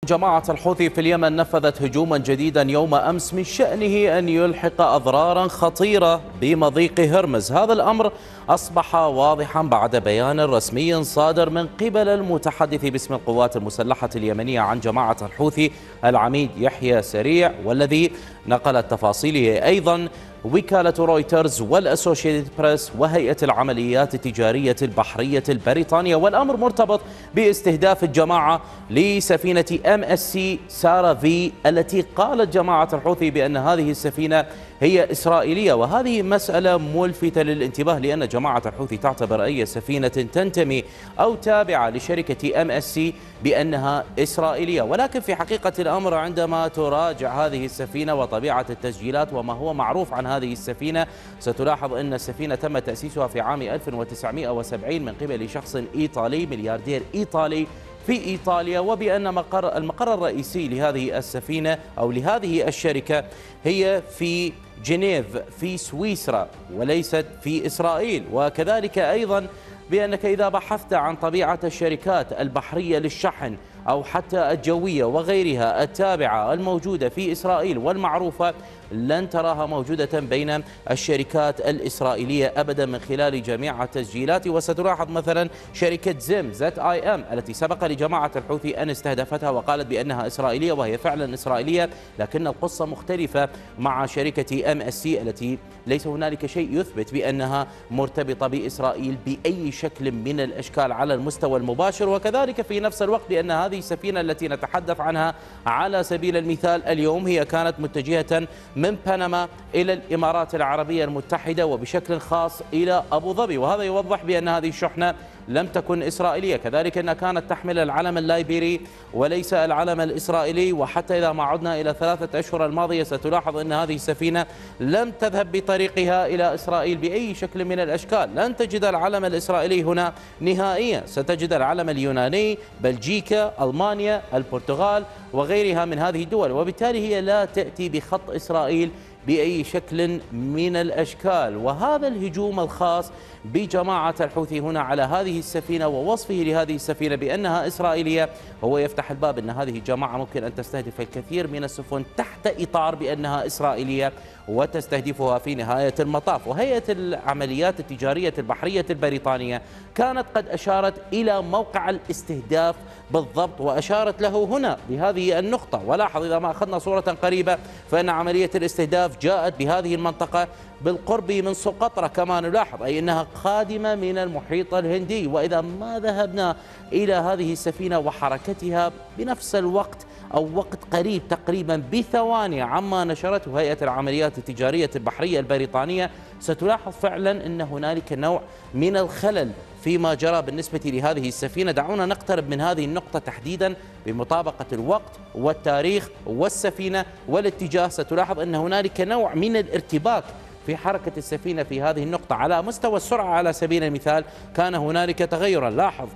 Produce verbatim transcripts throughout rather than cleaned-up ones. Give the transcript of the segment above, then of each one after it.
جماعة الحوثي في اليمن نفذت هجوما جديدا يوم أمس من شأنه أن يلحق أضرارا خطيرة بمضيق هرمز. هذا الأمر أصبح واضحا بعد بيان رسمي صادر من قبل المتحدث باسم القوات المسلحة اليمنية عن جماعة الحوثي العميد يحيى سريع، والذي نقلت تفاصيله أيضا وكالة رويترز والأسوشيتد بريس وهيئة العمليات التجارية البحرية البريطانية. والأمر مرتبط باستهداف الجماعة لسفينة ام اس سي سارا في التي قالت جماعة الحوثي بأن هذه السفينة هي إسرائيلية، وهذه مسألة ملفتة للانتباه لأن جماعة الحوثي تعتبر أي سفينة تنتمي أو تابعة لشركة ام اس سي بأنها إسرائيلية. ولكن في حقيقة الأمر عندما تراجع هذه السفينة وطبيعة التسجيلات وما هو معروف عن هذه السفينة، ستلاحظ أن السفينة تم تأسيسها في عام ألف وتسعمئة وسبعين من قبل شخص إيطالي ملياردير إيطالي في إيطاليا، وبأن مقر المقر الرئيسي لهذه السفينة أو لهذه الشركة هي في جنيف في سويسرا وليست في إسرائيل. وكذلك أيضا بأنك إذا بحثت عن طبيعة الشركات البحرية للشحن أو حتى الجوية وغيرها التابعة الموجودة في إسرائيل والمعروفة، لن تراها موجودة بين الشركات الإسرائيلية أبدا من خلال جميع التسجيلات. وستلاحظ مثلا شركة زم زت آي أم التي سبق لجماعة الحوثي أن استهدفتها وقالت بأنها إسرائيلية، وهي فعلا إسرائيلية، لكن القصة مختلفة مع شركة ام اس سي التي ليس هنالك شيء يثبت بأنها مرتبطة بإسرائيل بأي شكل من الأشكال على المستوى المباشر. وكذلك في نفس الوقت بأن هذه السفينة التي نتحدث عنها على سبيل المثال اليوم هي كانت متجهة من بنما إلى الإمارات العربية المتحدة وبشكل خاص إلى أبو ظبي، وهذا يوضح بأن هذه الشحنة لم تكن إسرائيلية. كذلك أنها كانت تحمل العلم اللايبيري وليس العلم الإسرائيلي. وحتى إذا ما عدنا إلى ثلاثة أشهر الماضية ستلاحظ أن هذه السفينة لم تذهب بطريقها إلى إسرائيل بأي شكل من الأشكال. لن تجد العلم الإسرائيلي هنا نهائيا، ستجد العلم اليوناني، بلجيكا، ألمانيا، البرتغال وغيرها من هذه الدول، وبالتالي هي لا تأتي بخط إسرائيل بأي شكل من الأشكال. وهذا الهجوم الخاص بجماعة الحوثي هنا على هذه السفينة ووصفه لهذه السفينة بأنها إسرائيلية هو يفتح الباب أن هذه الجماعة ممكن أن تستهدف الكثير من السفن تحت إطار بأنها إسرائيلية وتستهدفها في نهاية المطاف. وهيئة العمليات التجارية البحرية البريطانية كانت قد أشارت إلى موقع الاستهداف بالضبط وأشارت له هنا بهذه النقطة. ولاحظ إذا ما أخذنا صورة قريبة فإن عملية الاستهداف جاءت بهذه المنطقة بالقرب من سقطرى كما نلاحظ، أي أنها قادمة من المحيط الهندي. وإذا ما ذهبنا إلى هذه السفينة وحركتها بنفس الوقت أو وقت قريب تقريبا بثواني عما نشرته هيئة العمليات التجارية البحرية البريطانية، ستلاحظ فعلا أن هنالك نوع من الخلل فيما جرى بالنسبة لهذه السفينة. دعونا نقترب من هذه النقطة تحديدا بمطابقة الوقت والتاريخ والسفينة والاتجاه. ستلاحظ أن هنالك نوع من الارتباك في حركة السفينة في هذه النقطة. على مستوى السرعة على سبيل المثال كان هنالك تغيرا، لاحظ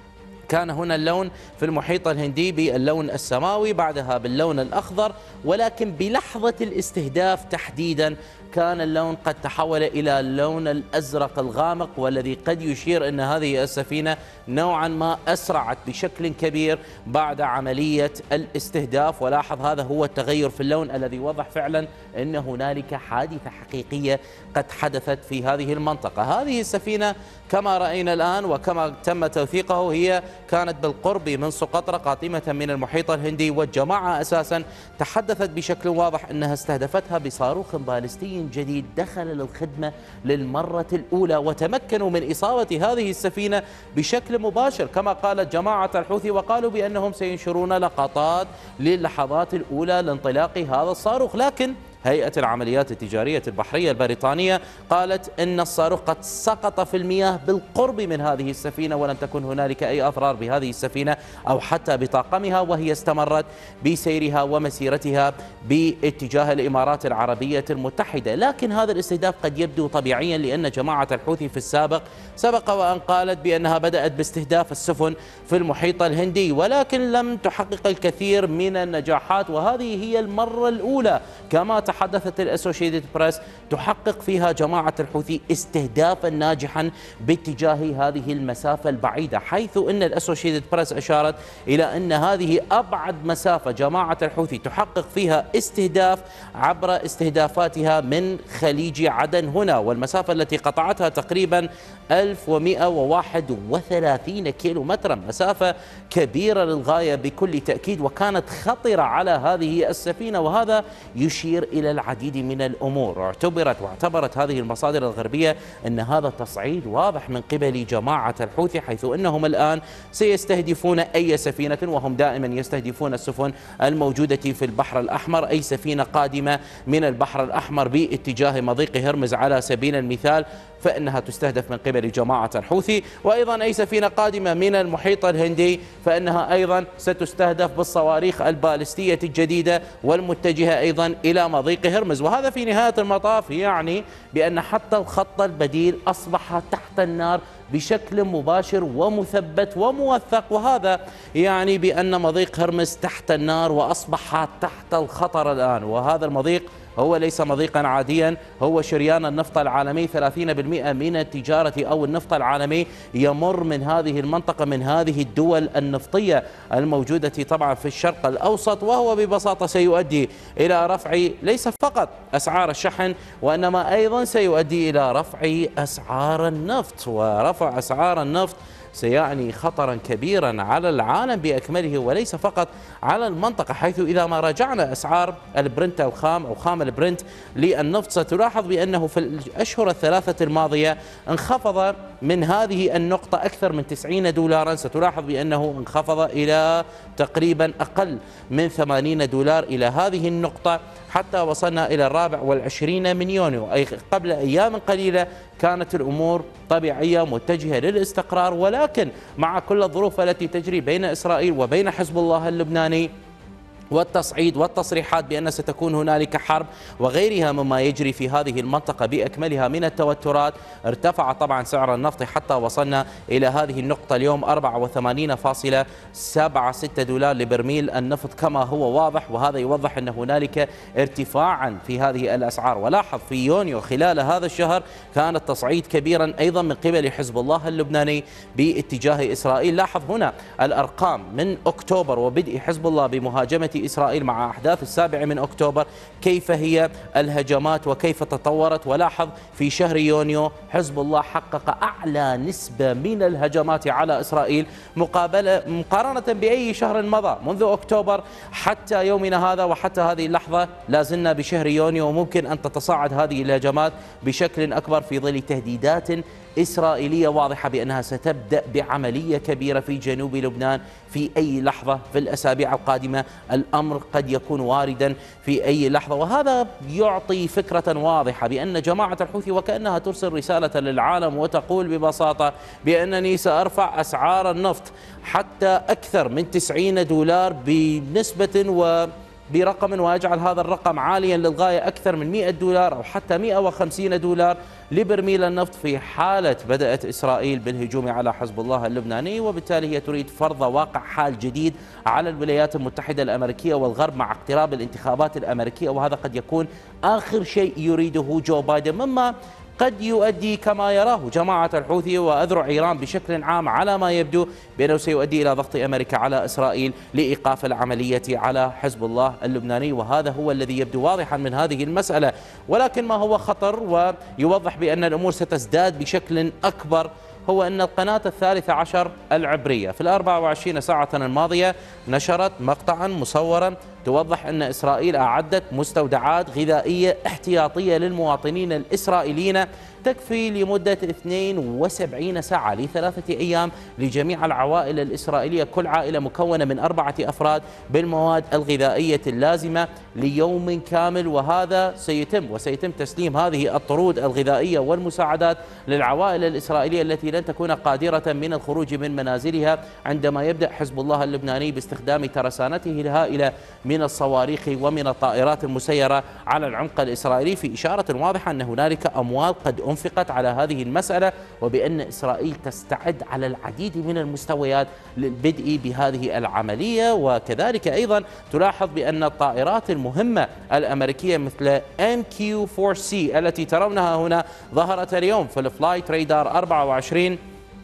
كان هنا اللون في المحيط الهندي باللون السماوي، بعدها باللون الأخضر، ولكن بلحظة الاستهداف تحديدا كان اللون قد تحول إلى اللون الأزرق الغامق، والذي قد يشير أن هذه السفينة نوعا ما أسرعت بشكل كبير بعد عملية الاستهداف. ولاحظ هذا هو التغير في اللون الذي وضح فعلا أن هنالك حادثة حقيقية قد حدثت في هذه المنطقة. هذه السفينة كما رأينا الآن وكما تم توثيقه هي كانت بالقرب من سقطرى قادمة من المحيط الهندي، والجماعة أساسا تحدثت بشكل واضح أنها استهدفتها بصاروخ باليستي جديد دخل للخدمة للمرة الأولى، وتمكنوا من إصابة هذه السفينة بشكل مباشر كما قالت جماعة الحوثي، وقالوا بأنهم سينشرون لقطات للحظات الأولى لانطلاق هذا الصاروخ. لكن هيئة العمليات التجارية البحرية البريطانية قالت أن الصاروخ قد سقط في المياه بالقرب من هذه السفينة ولم تكن هنالك أي أضرار بهذه السفينة أو حتى بطاقمها، وهي استمرت بسيرها ومسيرتها باتجاه الإمارات العربية المتحدة. لكن هذا الاستهداف قد يبدو طبيعيا لأن جماعة الحوثي في السابق سبق وأن قالت بأنها بدأت باستهداف السفن في المحيط الهندي، ولكن لم تحقق الكثير من النجاحات، وهذه هي المرة الأولى كما تحدثت الأسوشيتد بريس تحقق فيها جماعة الحوثي استهدافا ناجحا باتجاه هذه المسافة البعيدة، حيث أن الأسوشيتد بريس أشارت إلى أن هذه أبعد مسافة جماعة الحوثي تحقق فيها استهداف عبر استهدافاتها من خليج عدن هنا، والمسافة التي قطعتها تقريبا ألف ومئة وواحد وثلاثين كيلو مترا، مسافة كبيرة للغاية بكل تأكيد، وكانت خطرة على هذه السفينة. وهذا يشير إلى العديد من الأمور. اعتبرت واعتبرت هذه المصادر الغربية أن هذا تصعيد واضح من قبل جماعة الحوثي، حيث أنهم الآن سيستهدفون أي سفينة، وهم دائما يستهدفون السفن الموجودة في البحر الأحمر، أي سفينة قادمة من البحر الأحمر باتجاه مضيق هرمز على سبيل المثال فإنها تستهدف من قبل جماعة الحوثي، وأيضا أي سفينة قادمة من المحيط الهندي فإنها أيضا ستستهدف بالصواريخ البالستية الجديدة والمتجهة أيضا إلى مضيق هرمز. وهذا في نهاية المطاف يعني بأن حتى الخط البديل أصبح تحت النار بشكل مباشر ومثبت وموثق، وهذا يعني بأن مضيق هرمز تحت النار وأصبح تحت الخطر الآن. وهذا المضيق هو ليس مضيقا عاديا، هو شريان النفط العالمي، ثلاثين بالمئة من التجارة أو النفط العالمي يمر من هذه المنطقة، من هذه الدول النفطية الموجودة طبعا في الشرق الأوسط، وهو ببساطة سيؤدي إلى رفع ليس فقط أسعار الشحن وإنما أيضا سيؤدي إلى رفع أسعار النفط، ورفع أسعار النفط سيعني خطرا كبيرا على العالم بأكمله وليس فقط على المنطقة، حيث إذا ما راجعنا أسعار البرنت الخام أو خام البرنت للنفط ستلاحظ بأنه في الأشهر الثلاثة الماضية انخفض من هذه النقطة أكثر من تسعين دولارا، ستلاحظ بأنه انخفض إلى تقريبا أقل من ثمانين دولار إلى هذه النقطة، حتى وصلنا إلى الرابع والعشرين من يونيو، أي قبل أيام قليلة كانت الأمور طبيعية متجهة للاستقرار. ولكن مع كل الظروف التي تجري بين إسرائيل وبين حزب الله اللبناني والتصعيد والتصريحات بأن ستكون هنالك حرب وغيرها مما يجري في هذه المنطقة بأكملها من التوترات، ارتفع طبعا سعر النفط حتى وصلنا إلى هذه النقطة اليوم أربعة وثمانين فاصلة سبعة ستة دولار لبرميل النفط كما هو واضح، وهذا يوضح أن هنالك ارتفاعا في هذه الأسعار. ولاحظ في يونيو خلال هذا الشهر كان التصعيد كبيرا أيضا من قبل حزب الله اللبناني باتجاه إسرائيل. لاحظ هنا الأرقام من أكتوبر وبدء حزب الله بمهاجمة إسرائيل مع أحداث السابع من أكتوبر، كيف هي الهجمات وكيف تطورت. ولاحظ في شهر يونيو حزب الله حقق أعلى نسبة من الهجمات على إسرائيل مقابلة مقارنة بأي شهر مضى منذ أكتوبر حتى يومنا هذا، وحتى هذه اللحظة لا زلنا بشهر يونيو، وممكن أن تتصاعد هذه الهجمات بشكل أكبر في ظل تهديدات إسرائيلية واضحة بأنها ستبدأ بعملية كبيرة في جنوب لبنان في أي لحظة في الأسابيع القادمة. الأمر قد يكون واردا في أي لحظة، وهذا يعطي فكرة واضحة بأن جماعة الحوثي وكأنها ترسل رسالة للعالم وتقول ببساطة بأنني سأرفع أسعار النفط حتى أكثر من تسعين دولار بنسبة و برقم، ويجعل هذا الرقم عاليا للغاية أكثر من مئة دولار أو حتى مئة وخمسين دولار لبرميل النفط في حالة بدأت إسرائيل بالهجوم على حزب الله اللبناني. وبالتالي هي تريد فرض واقع حال جديد على الولايات المتحدة الأمريكية والغرب مع اقتراب الانتخابات الأمريكية، وهذا قد يكون آخر شيء يريده جو بايدن، مما قد يؤدي كما يراه جماعة الحوثي وأذرع إيران بشكل عام على ما يبدو بأنه سيؤدي إلى ضغط أمريكا على إسرائيل لإيقاف العملية على حزب الله اللبناني، وهذا هو الذي يبدو واضحا من هذه المسألة. ولكن ما هو خطر ويوضح بأن الأمور ستزداد بشكل أكبر هو أن القناة الثالثة عشر العبرية في الأربع وعشرين ساعة الماضية نشرت مقطعا مصورا توضح أن إسرائيل أعدت مستودعات غذائية احتياطية للمواطنين الإسرائيليين تكفي لمدة اثنين وسبعين ساعة لثلاثة أيام لجميع العوائل الإسرائيلية، كل عائلة مكونة من أربعة أفراد بالمواد الغذائية اللازمة ليوم كامل. وهذا سيتم وسيتم تسليم هذه الطرود الغذائية والمساعدات للعوائل الإسرائيلية التي لن تكون قادرة من الخروج من منازلها عندما يبدأ حزب الله اللبناني باستخدام ترسانته الهائلة من الصواريخ ومن الطائرات المسيرة على العمق الإسرائيلي، في إشارة واضحة أن هنالك أموال قد أنفقت على هذه المسألة، وبأن إسرائيل تستعد على العديد من المستويات للبدء بهذه العملية. وكذلك أيضا تلاحظ بأن الطائرات المهمة الأمريكية مثل إم كيو فور سي التي ترونها هنا ظهرت اليوم في الفلايت رادار أربعة وعشرين،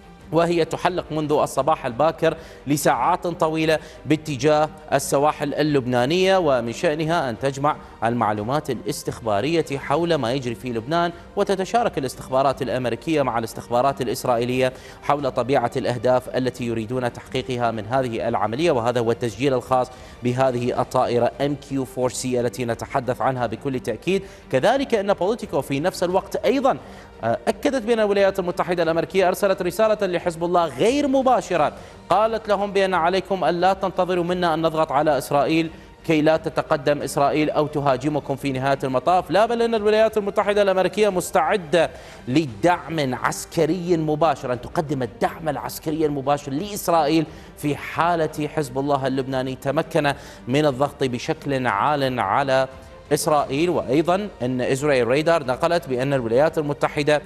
وهي تحلق منذ الصباح الباكر لساعات طويلة باتجاه السواحل اللبنانية، ومن شأنها أن تجمع المعلومات الاستخبارية حول ما يجري في لبنان، وتتشارك الاستخبارات الأمريكية مع الاستخبارات الإسرائيلية حول طبيعة الأهداف التي يريدون تحقيقها من هذه العملية. وهذا هو التسجيل الخاص بهذه الطائرة إم كيو فور سي التي نتحدث عنها بكل تأكيد. كذلك أن بوليتيكو في نفس الوقت أيضا أكدت بأن الولايات المتحدة الأمريكية أرسلت رسالة لحزب الله غير مباشرة، قالت لهم بأن عليكم أن لا تنتظروا منا أن نضغط على إسرائيل كي لا تتقدم إسرائيل أو تهاجمكم في نهاية المطاف، لا، بل أن الولايات المتحدة الأمريكية مستعدة لدعم عسكري مباشر، أن تقدم الدعم العسكري المباشر لإسرائيل في حالة حزب الله اللبناني تمكن من الضغط بشكل عال على إسرائيل. وأيضا أن إسرائيل رادار نقلت بأن الولايات المتحدة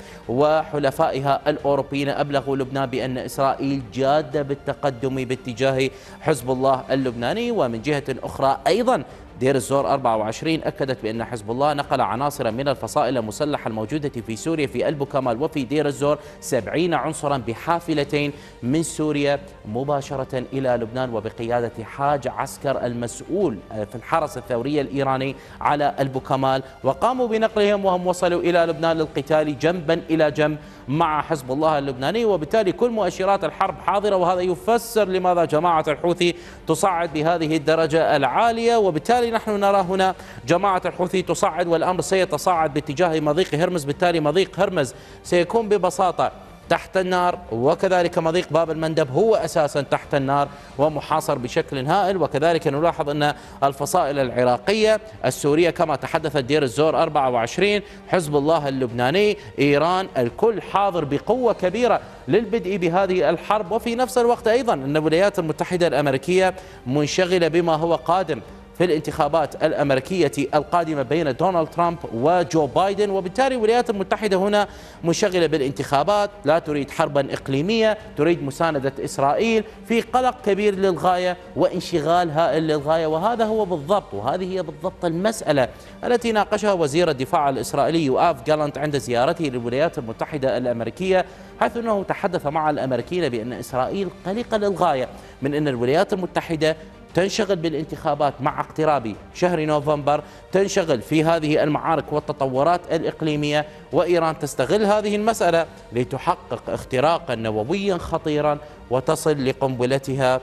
وحلفائها الأوروبيين أبلغوا لبنان بأن إسرائيل جادة بالتقدم باتجاه حزب الله اللبناني. ومن جهة أخرى أيضا دير الزور أربعة وعشرين أكدت بأن حزب الله نقل عناصر من الفصائل المسلحة الموجودة في سوريا في ألبو كمال وفي دير الزور سبعين عنصرا بحافلتين من سوريا مباشرة إلى لبنان، وبقيادة حاج عسكر المسؤول في الحرس الثوري الإيراني على ألبو كمال، وقاموا بنقلهم وهم وصلوا إلى لبنان للقتال جنبا إلى جنب مع حزب الله اللبناني. وبالتالي كل مؤشرات الحرب حاضرة، وهذا يفسر لماذا جماعة الحوثي تصعد بهذه الدرجة العالية. وبالتالي نحن نرى هنا جماعة الحوثي تصعد، والأمر سيتصاعد باتجاه مضيق هرمز. بالتالي مضيق هرمز سيكون ببساطة تحت النار، وكذلك مضيق باب المندب هو أساسا تحت النار ومحاصر بشكل هائل. وكذلك نلاحظ أن الفصائل العراقية السورية كما تحدثت دير الزور أربعة وعشرين، حزب الله اللبناني، إيران، الكل حاضر بقوة كبيرة للبدء بهذه الحرب. وفي نفس الوقت أيضا أن الولايات المتحدة الأمريكية منشغلة بما هو قادم في الانتخابات الأمريكية القادمة بين دونالد ترامب وجو بايدن، وبالتالي الولايات المتحدة هنا منشغلة بالانتخابات، لا تريد حربا إقليمية، تريد مساندة إسرائيل، في قلق كبير للغاية وانشغال هائل للغاية. وهذا هو بالضبط وهذه هي بالضبط المسألة التي ناقشها وزير الدفاع الإسرائيلي يوآف جالانت عند زيارته للولايات المتحدة الأمريكية، حيث أنه تحدث مع الأمريكيين بأن إسرائيل قلقة للغاية من أن الولايات المتحدة تنشغل بالانتخابات مع اقتراب شهر نوفمبر، تنشغل في هذه المعارك والتطورات الإقليمية، وإيران تستغل هذه المسألة لتحقق اختراقا نوويا خطيرا وتصل لقنبلتها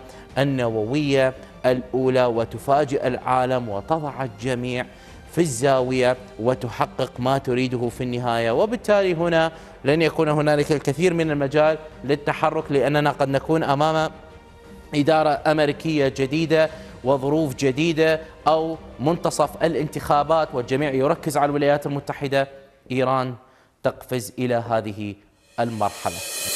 النووية الأولى وتفاجئ العالم وتضع الجميع في الزاوية وتحقق ما تريده في النهاية. وبالتالي هنا لن يكون هنالك الكثير من المجال للتحرك، لأننا قد نكون أمام إدارة أمريكية جديدة وظروف جديدة أو منتصف الانتخابات والجميع يركز على الولايات المتحدة. إيران تقفز إلى هذه المرحلة.